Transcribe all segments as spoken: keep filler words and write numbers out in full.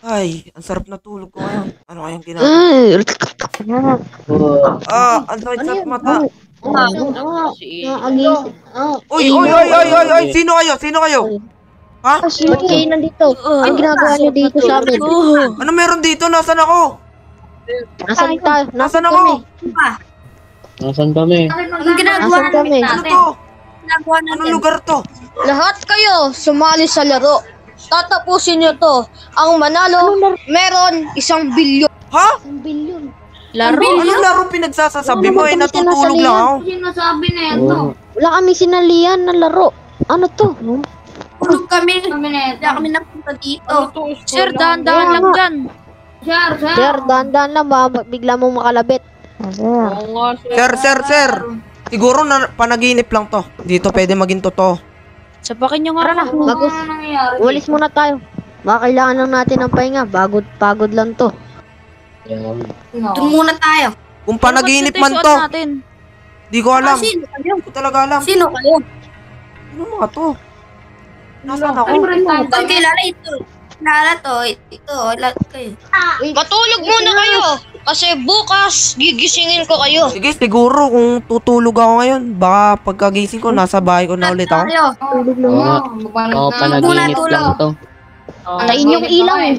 Ay, ang sarap na tulog ko ngayon. Ano kayang ginagawa? Ah, ang sakit Ano sa yun? mata. Ah, ah, naagising. Ah, Uy, eh, uy, no. uy, uy, uy, uy, sino kayo? Sino kayo? Ha? Ba't kayo nandito? Ang ginagawa niyo dito sa amin? Ano meron dito? Nasaan ako? Nasaan tayo? Nasaan Nasaan ako? kami? Nasaan kami? Anong ginagawa Nasaan kami? Ano to? Ginagawa natin. Anong lugar to? Lahat kayo sumali sa laro. Tatapusin niyo to. Ang manalo, meron isang bilyon. Ha? Ang bilyon. Laro? Anong laro pinagsasasabi mo? Eh, Wala naman kami natutulog lang ako. Sinasabi na yan, Oo. no? Wala kaming sinalihan na laro. Ano to? Tulog kami. Kami na yan. Kaya kami napunta dito. Sir, dahan-dahan lang dyan. Sir, sir. Sir, dahan-dahan lang ba? Bigla mong makalabit. Sir, sir, sir. Siguro na panaginip lang to. Dito pwede maging totoo. Sapakin nyo nga Tara na, ako. bagus. Ano nangyayari? Umalis muna tayo. Baka kailangan lang natin ng pahinga. Pagod, pagod lang to. Yan. No. Doon muna tayo. Kung panaginip Ano man ba to, suot natin? di ko alam. Ah, sino kayo? Hindi ko talaga alam. Sino kayo? Ano mga to? Nasaan ako? Ito, kilala ito. Kilala to. Ito, lahat kayo. Matulog muna kayo. Kasi bukas, gigisingin ko kayo. Sige, siguro kung tutulog ako ngayon, baka pagkagising ko, nasa bahay ko na ulit ako. Tayo. Tulog lang. Oo nga. Oo, panaginip Muna lang tulog. to. Tayin yung ilaw eh.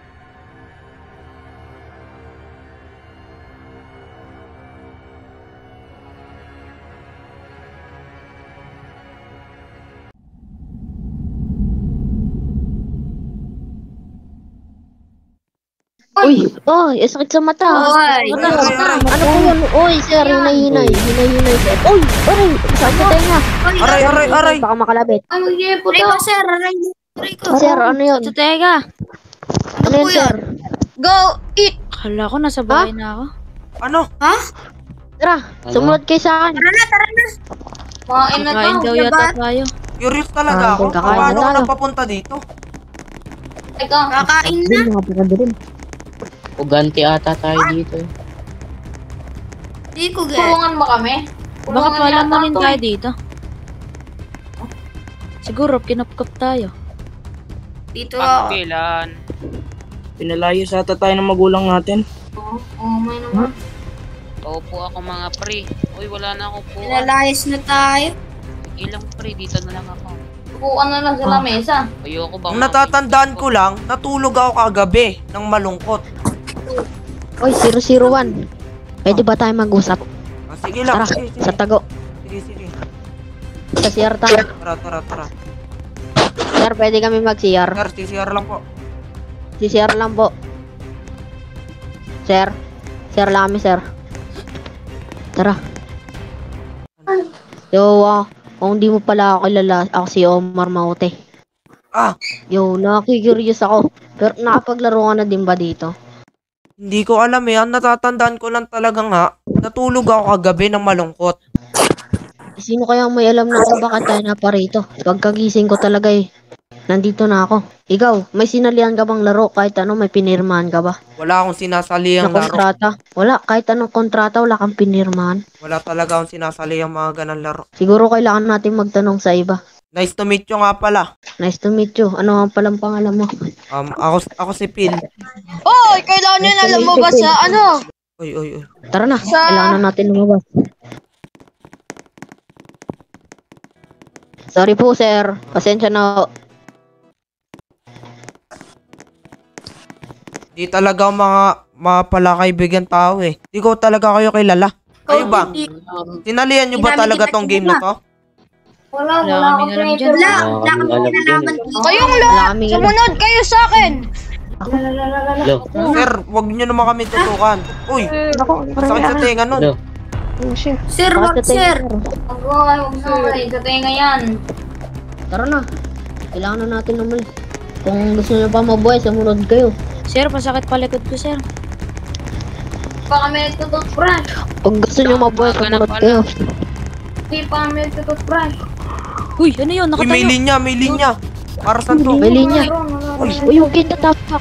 Uy, oh, eh, sakit sa mata. Oy. Ano, Aray, aray. ano po yun? Uy, sir, hinay-hinay. Hinay-hinay, sir. Uy, aray, saan ka tayo nga? Aray, aray, aray. Baka makalabit. Ay, mag-iipot Aray ako. ko, sir. Aray. Aray ko. Sir, ano yun? Teka. Ano yun, sir? Go, eat. Kala ko nasa bahay na ako. Ano? Tara, sumunod kayo sa akin. Tara na, tara na. Kumain na Kain to. daw Diba? yata tayo. Curious talaga Ah, ako. kakain na Paano ako tayo. napapunta dito? Ikaw, kakain na. Mga pagkadilim. Uganti ata tayo dito. Di ko get. Tulungan mo kami. Baka pala na rin to. tayo dito. Siguro, kinupkup tayo. Dito ako. Kailan? Pinalayo sa ata tayo ng magulang natin. Oo, oh, may naman. Paupo ako mga pre. Uy, wala na akong po. Nilalayas na tayo. Ilang pre, dito na lang ako. Upuan na lang sa lamesa. Ayoko ba? Ang natatandaan ko lang, natulog ako kagabi ng malungkot. Uy, zero zero one. Pwede ba tayo mag-usap? Ah, sige lang. Tara, Sige, sige. sa tago. Sige, sige. Sa C R tayo. Tara, tara, tara. Sir, pwede kami mag-C R. Sir, C C R lang po. C R lang po. Sir. Sir lang kami, sir. Tara. Yo, ah, kung di mo pala ako kilala, ako si Omar Maute. Ah, Yo, nakikurious ako. Pero nakapaglaro ka na din ba dito? hindi ko alam eh. Ang natatandaan ko lang talaga nga, natulog ako kagabi ng malungkot. Sino kaya may alam na kung bakit tayo na pa rito? Pagkagising ko talaga eh. Nandito na ako. Ikaw, may sinalihan ka bang laro kahit ano, may pinirmahan ka ba? Wala akong sinasali Na ang laro. kontrata? Wala, kahit anong kontrata, wala kang pinirmahan. Wala talaga akong sinasali ang mga ganang laro. Siguro kailangan natin magtanong sa iba. Nice to meet you nga pala. Nice to meet you. Ano ang palang pangalan mo? Um, ako, ako si Phil. Oy, kailangan nyo na lumabas sa ano? Uy, uy, uy. Tara na, kailangan na natin lumabas. Sorry po, sir. Pasensya na. Di talaga ako mga, mga pala kaibigan tao eh. Di ko talaga kayo kilala. Kayo ba? Sinalihan nyo ba Hindi namin talaga kita tong game na to? Wala, Wala wala kaming akong alam dyan. Wala, Wala wala kaming kami alam kinalaman dyan. dito. Kayong Wala lahat, kaming sumunod kayo sa akin. Lo, Sir, wag nyo naman kami tutukan. Uy, Ako, sakit sa tenga nun. lo. Sir, wag sir. Wag mo, wag mo kayo. Sa tenga yan. Tara na. Kailangan na natin umalis. Kung gusto nyo pa mabuhay, sumunod kayo. Sir, pasakit palikod ko, sir. Pa kami nagtututbrush. Kung gusto nyo mabuhay, sumunod kayo. Hindi pa kami nagtututbrush. Uy, ano yun? Uy, may Nakatayo. linya, may linya. Para saan to? May linya. Uy, Uy, yung kita tapak.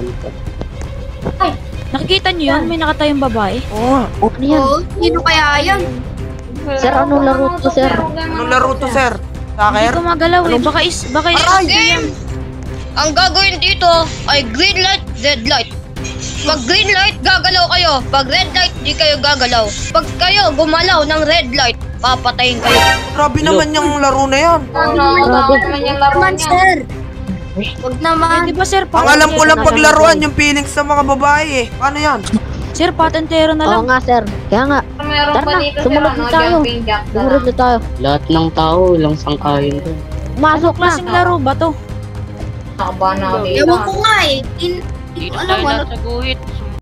Nakikita nyo yun? May nakatayong babae. oo nga. Ano yan? Oh, sino kaya yan? Sir, anong laro to, sir? Anong laro to, sir? Hindi Saker? ko magalaw eh. Baka is, baka is. Aray! Game! ang gagawin dito ay green light, red light. Pag green light, gagalaw kayo. Pag red light, di kayo gagalaw. Pag kayo gumalaw ng red light, papatayin kayo. Grabe naman yung laro na yan. Ano, Grabe. naman yung laro Naman, niya. sir. Huwag naman. Di ba sir, Ang alam ko lang paglaruan yung feelings sa mga babae eh. Paano yan? Sir, patentero na Oo lang. nga, sir. Kaya nga, Meron Tara pa na, dito sumunod sir, na ano, tayo. jumping jack na sumunod lang. na tayo. Lahat ng tao, ilang sangkayon to. Masok na. Klaseng laro ba to? Nakabahan na ako dito. Ewan ko nga eh. In, hindi ko alam ano. sa guhit.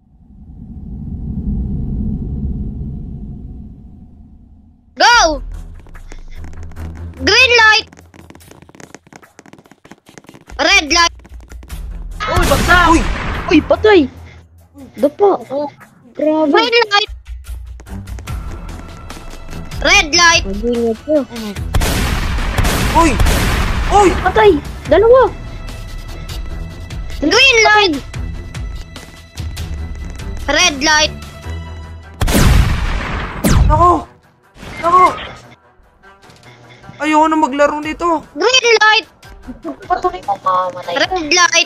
Go! Green light! Red light! Uy! Uy, patay! Dapa. Grabe. Green light! Red light! Mag-ingat ko. Uy! Uy! Patay! Dalawa! Green light! Red light! Nako! Nako! Ayoko na maglaro nito. Green light! Patuloy mo mamamatay. Red light!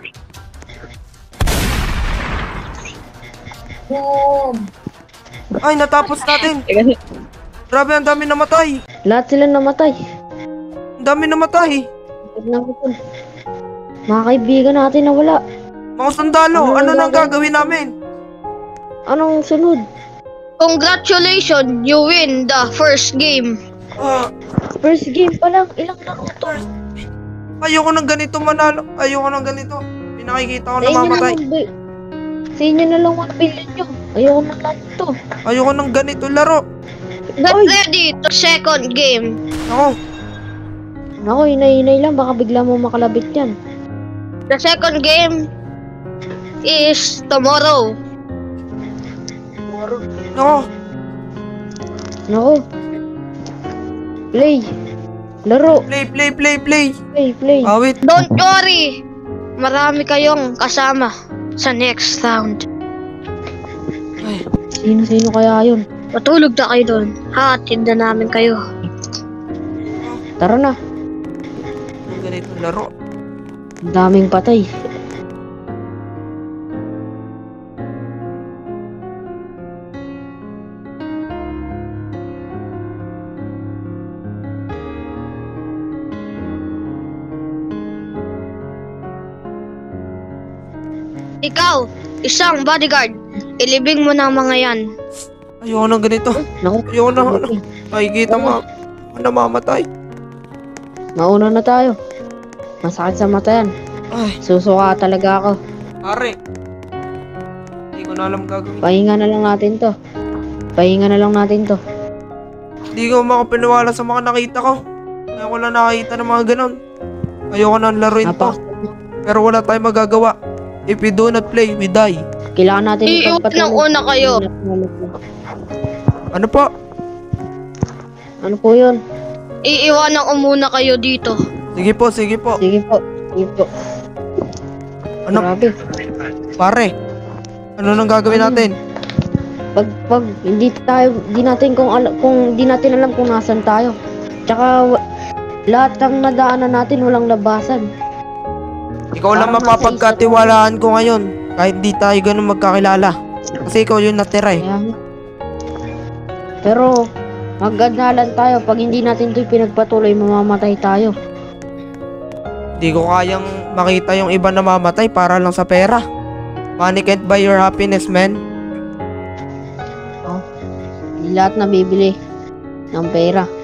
Boom. Ay, natapos natin. Grabe, ang dami namatay. Lahat sila namatay. Ang dami namatay. Tignan ko po. Mga kaibigan natin na wala. Mga sundalo, Ano ano ang nang gagawin? gagawin namin? Anong sunod? Congratulations! You win the first game. Ah, First game pa lang. Ilang laro to? ayoko ng ganito manalo. Ayoko ng ganito. Pinakikita ko Sa inyo na namamatay. lang, ba- sa inyo na lang one billion nyo. Ayoko na lang to. Ayoko ng ganito laro. Get Oy! ready to second game. Ako, Ako, inay-inay lang. Baka bigla mo makalabit yan. The second game is tomorrow. ako. Ako. Play. Laro. Play, play, play, play. Play, play. Awit. Don't worry. Marami kayong kasama sa next round. Ay, Sino-sino kaya yun? Matulog na kayo doon. Hatid na namin kayo. Tara na. ang ganitong laro. Ang daming patay. Ikaw, isang bodyguard. Ilibing mo na ang mga yan. Ayoko ng ganito. Naku. Ayoko na. Ano. Makikita mo. Namamatay. Mauna na tayo. Masakit sa mata yan. Ay, Susuka talaga ako. pare. Hindi ko na alam gagawin. Pahinga na lang natin to. Pahinga na lang natin to. Hindi ko makapaniwala sa mga nakita ko. Ngayon ko lang nakakita ng mga ganon. Ayoko na laruin to. Apa. Pero wala tayong magagawa. If we do not play, we die. Kailangan natin Iiwan ipagpatuloy. ng una kayo. Ano po? Ano po yun? Iiwanan ko muna kayo dito. Sige po, sige po. Sige po. Sige po. Ano, Grabe. pare? Ano nang gagawin natin? Pag, pag hindi tayo, di natin kung, al- kung di natin alam kung nasan tayo. Tsaka, wa- lahat ng nadaanan natin walang labasan. Ikaw lang Parang nasa mapapagkatiwalaan ko ngayon. Kahit di tayo ganun magkakilala. Kasi ikaw yung natira eh. Kaya nga. Pero, maggandalan tayo. Pag hindi natin ito pinagpatuloy, mamamatay tayo. Di ko kayang makita yung iba namamatay para lang sa pera. Money can't buy your happiness, man. Hindi lahat nabibili ng pera.